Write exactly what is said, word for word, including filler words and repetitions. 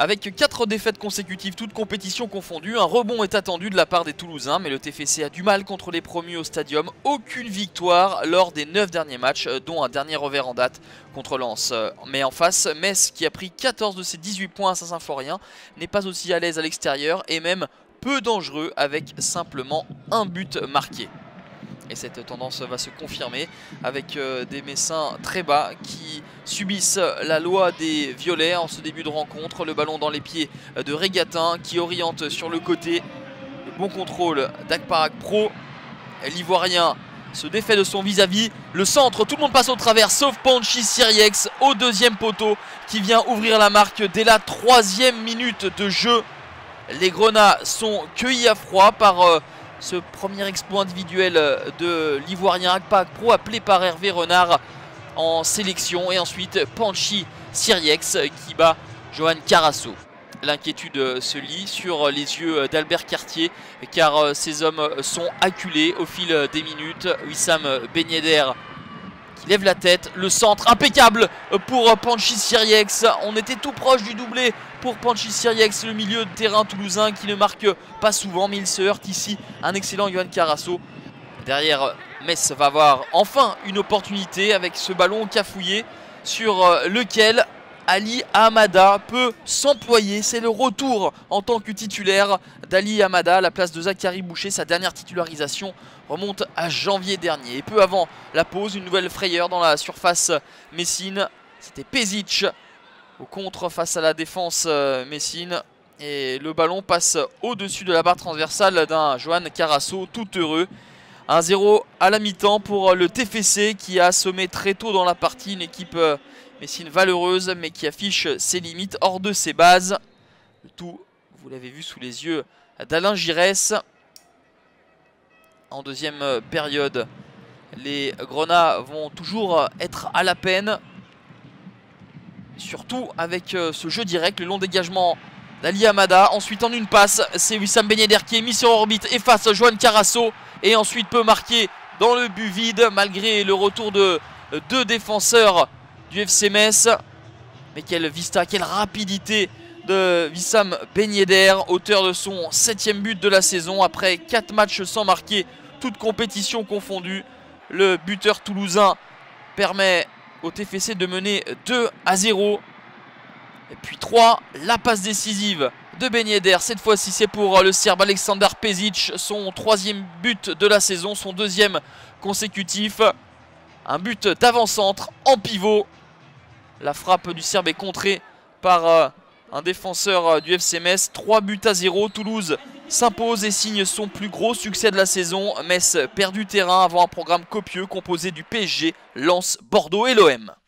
Avec quatre défaites consécutives, toutes compétitions confondues, un rebond est attendu de la part des Toulousains, mais le T F C a du mal contre les promus au Stadium. Aucune victoire lors des neuf derniers matchs, dont un dernier revers en date contre Lens. Mais en face, Metz, qui a pris quatorze de ses dix-huit points à Saint-Symphorien, n'est pas aussi à l'aise à l'extérieur et même peu dangereux avec simplement un but marqué. Et cette tendance va se confirmer avec euh, des Messins très bas qui subissent la loi des violets en ce début de rencontre. Le ballon dans les pieds de Régatin qui oriente sur le côté. Le bon contrôle d'Akparak Pro. L'Ivoirien se défait de son vis-à-vis. Le centre, tout le monde passe au travers sauf Panchi Siriex au deuxième poteau qui vient ouvrir la marque dès la troisième minute de jeu. Les Grenats sont cueillis à froid par... Euh, ce premier exploit individuel de l'Ivoirien Akparak Pro appelé par Hervé Renard en sélection. Et ensuite Panchi Siriex qui bat Johan Carasso. L'inquiétude se lit sur les yeux d'Albert Cartier car ces hommes sont acculés au fil des minutes. Wissam Ben Yedder qui lève la tête, le centre impeccable pour Panchi Siriex. On était tout proche du doublé pour Panchi Siriex, le milieu de terrain toulousain qui ne marque pas souvent, mais il se heurte ici un excellent Johan Carasso. Derrière, Metz va avoir enfin une opportunité avec ce ballon cafouillé sur lequel Ali Hamada peut s'employer. C'est le retour en tant que titulaire d'Ali Hamada à la place de Zachary Boucher. Sa dernière titularisation remonte à janvier dernier. Et peu avant la pause, une nouvelle frayeur dans la surface messine. C'était Pezic au contre face à la défense messine. Et le ballon passe au-dessus de la barre transversale d'un Johan Carasso tout heureux. un zéro à la mi-temps pour le T F C qui a assommé très tôt dans la partie une équipe messine valeureuse mais qui affiche ses limites hors de ses bases. Le tout, vous l'avez vu sous les yeux d'Alain Giresse. En deuxième période, les Grenats vont toujours être à la peine. Surtout avec ce jeu direct, le long dégagement d'Ali Hamada. Ensuite en une passe, c'est Wissam Ben Yedder qui est mis sur orbite, efface Johan Carasso. Et ensuite peut marquer dans le but vide malgré le retour de deux défenseurs du F C Metz. Mais quelle vista, quelle rapidité de Wissam Ben Yedder, auteur de son septième but de la saison après quatre matchs sans marquer, toutes compétitions confondues. Le buteur toulousain permet au T F C de mener deux à zéro. Et puis trois, la passe décisive de Ben Yedder. Cette fois-ci c'est pour le Serbe Aleksandar Pezic, son troisième but de la saison, son deuxième consécutif. Un but d'avant-centre en pivot. La frappe du Serbe est contrée par euh, un défenseur euh, du F C Metz. trois buts à zéro. Toulouse s'impose et signe son plus gros succès de la saison. Metz perd du terrain avant un programme copieux composé du P S G, Lens, Bordeaux et l'O M.